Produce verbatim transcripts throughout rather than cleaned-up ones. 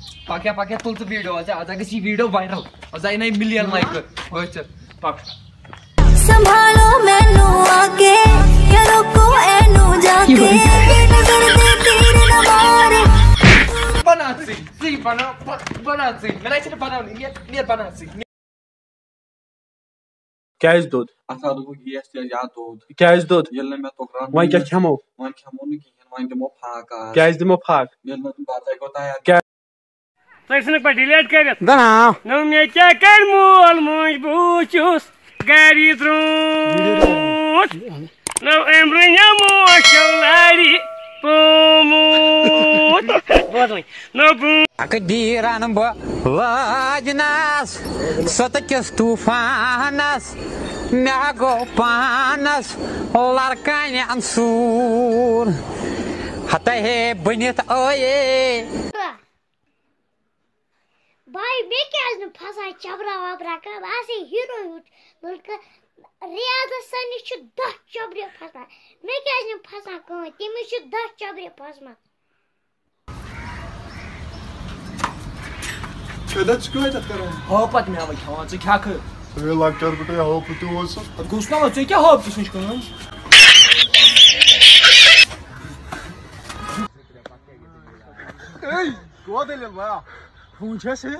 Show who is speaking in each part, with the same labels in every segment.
Speaker 1: پکیا پکیا تُل ژٕ ویٖڈیو آز آز گژھِ یہِ ویٖڈیو وایرل آز آیہِ نَے مِلیَن لایکہٕ وٲتۍ ژٕ پک
Speaker 2: سنبھالو مینو آگے یا روکو اینو جا کے نظر دے تیر نہ مارے
Speaker 1: بنا ژٕے ژٕے بنا بنا ژٕے مےٚ نَے چھِنہٕ بناونٕے نیر نیر بنا ژٕے
Speaker 3: کیٛازِ دوٚد
Speaker 4: اتھ آو دوٚپُکھ گیس تیز یا دوٚد
Speaker 3: کیٛازِ دوٚد
Speaker 4: ییٚلہِ نہٕ مےٚ توٚگ رنُن
Speaker 3: وۄنۍ کیٛاہ کھٮ۪مو
Speaker 4: وۄنۍ کھٮ۪مو نہٕ کِہیٖنۍ وۄنۍ دِمو فاقہٕ آز
Speaker 3: کیٛازِ دِمو فاق
Speaker 4: ییٚلہِ نہٕ بتَے گوٚو تیار
Speaker 5: تُہۍ ژھٕنُکھ پتہٕ ڈِلیٹ کٔرِتھ نو مےٚ کیٛاہ کَرِ مول موج بہٕ چھُس گرِ درٛوٗنٛٹھ نو أمۍ رٔنیا موشو لارِ پومُت بوزوٕے نو
Speaker 6: تقدیٖرن بہٕ لاجنس سۄتہٕ طوٗفانس مےٚ گوٚو پانس لڑکانٮ۪ن سوٗر ہتہٕ ہے بٔنِتھ ٲیے
Speaker 7: بھائی میں کیا پھسان چبرا وبرا کر ایسے ہیرو لڑکہ ریاضس سنس دہ چبرِ پھسان میں کیا پھسان کہیں تمس دہ چبرِ پھسمت
Speaker 1: ہاپت مےٚ کھٮ۪وان ژٕ کھٮ۪کھٕ
Speaker 8: لۄکچار پٮ۪ٹھے ہاپُت تہِ اوس
Speaker 1: پتہٕ گوٚژھ نا ژےٚ کیٛاہ ہاپتس نِش کٲم
Speaker 3: فون چھا سۭتۍ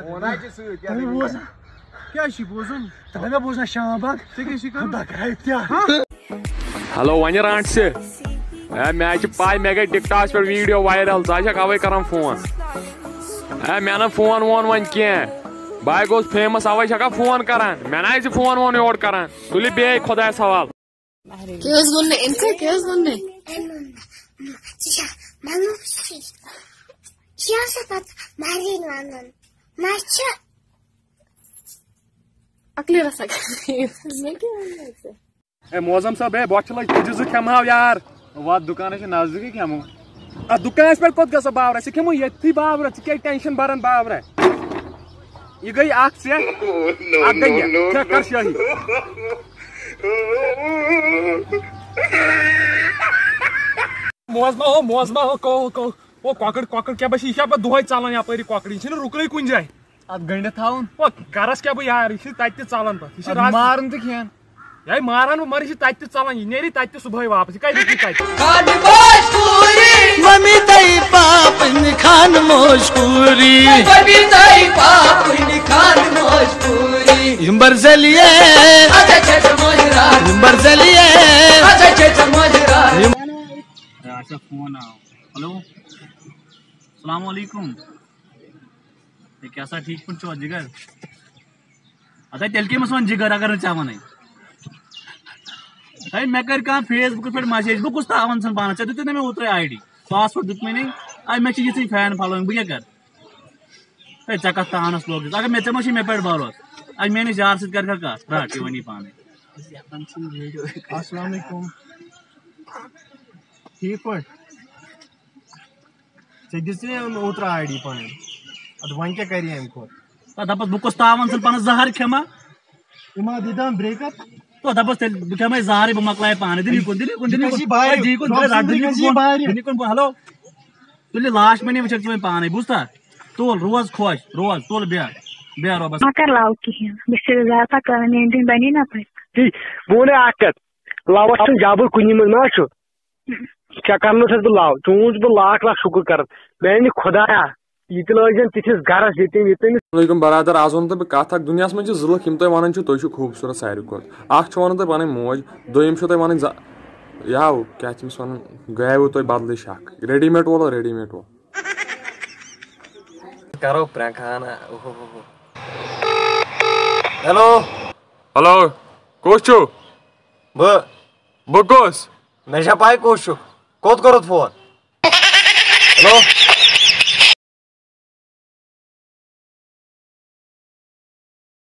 Speaker 3: کیٛاہ چھُے بوزُن تۄہہِ مےٚ بوزنا شام باغ ژےٚ کیٛاہ چھُے کرُن بہٕ کرٕ اختیار
Speaker 9: ہیلو ونہِ رانٹ سے اے مےٚ چھِ پاے مےٚ گٔے ٹِک ٹاکس پٮ۪ٹھ ویٖڈیو وایرل ژٕ چھکھ اوے کران فون اے مےٚ نہٕ فون وون وۄنۍ کینٛہہ بہٕ ہاے گوٚوس فیمس اوے چھکھا فون کران مےٚ نہ ژٕ فون وون یورٕ کران تُلہِ بیٚیہِ خۄدایس حوالہٕ
Speaker 2: کیٛاہ حظ ووٚن مےٚ أمۍ ژےٚ کیٛاہ حظ ووٚن مےٚ عقلی رسا
Speaker 9: اے موزم صٲب ہے بۄچھِ لٔج تُجہِ زٕ کھٮ۪مہٕ ہاو یار
Speaker 3: واتھ دُکانس چھِ نزدیٖکٕے کھٮ۪مو
Speaker 9: اتھ دُکانس پٮ۪ٹھ کوٚت گژھو باورا ژٕ کھٮ۪مو ییٚتھٕے باورا ژٕ کیٛازِ ٹٮ۪نشن بران باورا یہ گئی اکھ ژےٚ اکھ گٔے مےٚ ژےٚ کر شٲہی موزما ہو موزما ہو کو کو او کۄکٕر کۄکٕر کیٛاہ بہٕ چھِ یہِ چھا پتہٕ دۄہے ژلان یپٲری کۄکٕر یہِ چھِنہٕ رُکنٕے کُنہِ جایہِ
Speaker 3: اتھ گٔنڈِتھ تھاوُن
Speaker 9: او کرس کیٛاہ بہٕ یار یہِ چھِ تتہِ تہِ ژلان پتہٕ یہِ چھِ
Speaker 3: مارُن تہٕ کھٮ۪ن
Speaker 9: یہِ ماران بہٕ مگر یہِ چھِ تتہِ تہِ ژلان یہِ نیری تتہِ تہِ صبحٲے واپس یہِ کتہِ رُکہِ تتہِ
Speaker 2: ممی تئی پاپن خان موشپوری ممی تئی پاپن خان موشپوری یمبر زلیے اچھا چھٹ مجرا یمبر زلیے اچھا چھٹ مجرا
Speaker 3: اچھا فون آو ہلو السلام علیکم کیٛاہ ٹھیٖک پٲٹھۍ چھُوا جِگر اَدٕ تیٚلہِ کٔمِس وَن جِگر اگر نہٕ ژےٚ وَنٕے ہے مےٚ کَرِ کانٛہہ فیس بُکَس پٮ۪ٹھ مسیج بہٕ کُس تھاوان ژھن پانَس ژےٚ دِتُے نہ مےٚ اوترَے آی ڈی پاسوٲڈ دیُت مےٚ نٕے اَے مےٚ چھِ یِژھٕے فین فالویِنٛگ بہٕ کیٛاہ کَرٕ ہے ژےٚ کَتھ تانَس لوگُس اگر مےٚ ژےٚ ما چھُے مےٚ پٮ۪ٹھ بروس اَے میٲنِس یارٕ سۭتۍ کَرِکھا کَتھ رَٹ یہِ وَنی پانَے
Speaker 8: السلام علیکم ٹھیٖک پٲٹھۍ ژےٚ دِژے اوترٕ آی ڈی پَنٕنۍ اَدٕ وۄنۍ کیٛاہ کَرِ اَمہِ کھۄتہٕ
Speaker 3: دَپَس بہٕ کُس تاوان ژٕ پانَس زہر کھٮ۪ما
Speaker 8: یِم ہا دِتہٕ برٛیک اپ
Speaker 3: تو دَپَس تیٚلہِ بہٕ کھٮ۪مَے زہرٕے بہٕ مۄکلایے پانَے دِنی کُن دِنی کُن دِنی کُن دِنی کُن ہیلو تُلہِ لاش مٔنی وٕچھکھ ژٕ وۄنۍ پانَے بوٗزتھا تُل روز خۄش روز تُل بیٚہہ بیٚہہ رۄبَس
Speaker 10: مہ کر لاو کِہیٖنۍ بہٕ چھَس زیادٕ کران میٲنۍ بَنی نہ پَتہٕ
Speaker 11: بہٕ وَنے اکھ کَتھ لاوَس چھُنہٕ جَبر کُنہِ منٛز ما چھُ ژےٚ کرنو چھَس بہٕ لاو چون چھُس بہٕ لاکھ لاکھ شُکر کران میانہِ خۄدایا یہ تہِ لٲگۍ تِتھِس گرس ییٚتہِ ییٚتہِ
Speaker 9: علیکم برادر آز ونہٕ تۄہہِ بہٕ کتھ اکھ دُنیاہس منٛز چھِ زٕ لُکھ یِم تۄہہِ ونان چھِو تُہۍ چھِو خوٗبصوٗرت ساروی کھۄتہٕ اکھ چھُ ونان تۄہہِ پنٕنۍ موج دوٚیِم چھُو تۄہہِ ونٕنۍ یاو کیٛاہ چھِ أمِس ونان گٔیوٕ تۄہہِ بدلٕے شک ready made wool ready made wool
Speaker 1: کرو پرٛانٛک خانہ ہیلو
Speaker 9: ہلو کُس چھُو
Speaker 1: بہٕ
Speaker 9: بہٕ کُس
Speaker 1: مےٚ چھا پاے کُس چھُ کوٚت کوٚرُتھ فون ہیلو